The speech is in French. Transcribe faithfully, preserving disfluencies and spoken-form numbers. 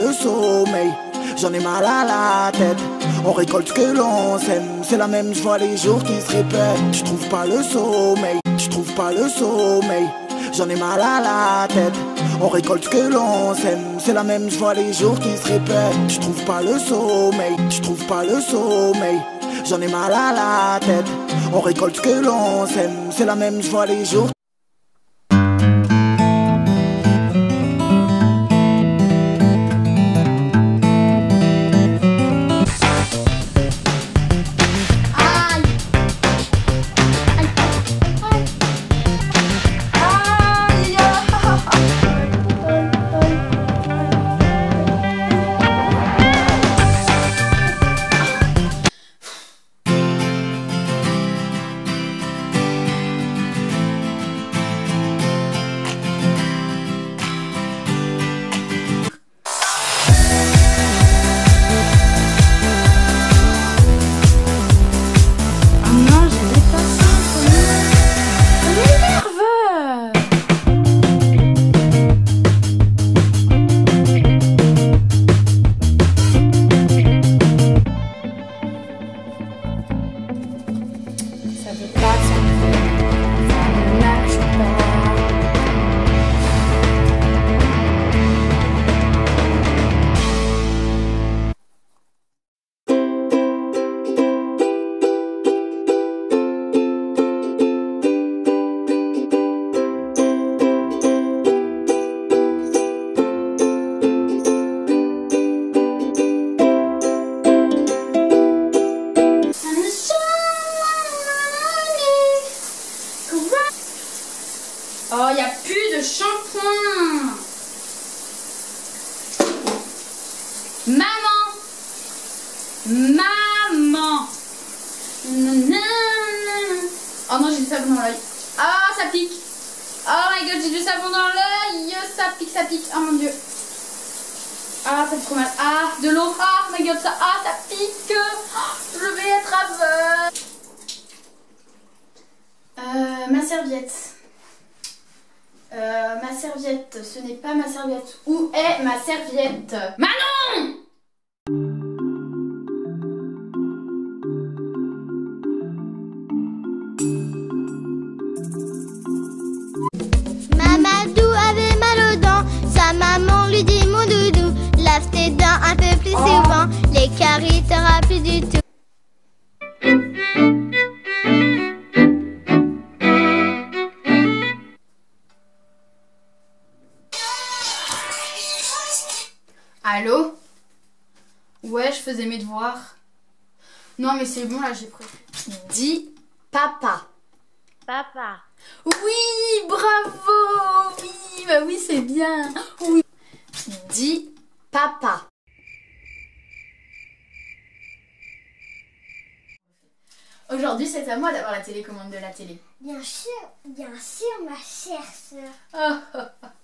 le sommeil, j'en ai mal à la tête. On récolte ce que l'on sème, c'est la même joie les jours qui se répètent. Je trouve pas le sommeil, je trouve pas le sommeil, j'en ai mal à la tête. On récolte ce que l'on sème, c'est la même joie les jours qui se répètent. Je trouve pas le sommeil, je trouve pas le sommeil, j'en ai mal à la tête. On récolte ce que l'on sème, c'est la même joie les jours. Oh, il n'y a plus de shampoing. Maman. Maman. Oh non, j'ai du savon dans l'œil. Ah, ça pique. Oh my god, j'ai du savon dans l'œil. Ça pique, ça pique. Oh mon dieu. Ah, ça fait trop mal. Ah, de l'eau. Ah, my god, ça. Ah, ça pique. Oh, je vais être aveugle. Euh, ma serviette. Euh, ma serviette, ce n'est pas ma serviette. Où est ma serviette? Manon! Mamadou avait mal aux dents, sa maman lui dit mon doudou, lave tes dents un peu plus souvent, les caries t'aura plus du tout. Allô? Ouais, je faisais mes devoirs. Non, mais c'est bon, là, j'ai pris. Dis papa. Papa. Oui, bravo. Oui, bah oui, c'est bien. Oui. Dis papa. Aujourd'hui, c'est à moi d'avoir la télécommande de la télé. Bien sûr, bien sûr, ma chère sœur. Oh, oh, oh.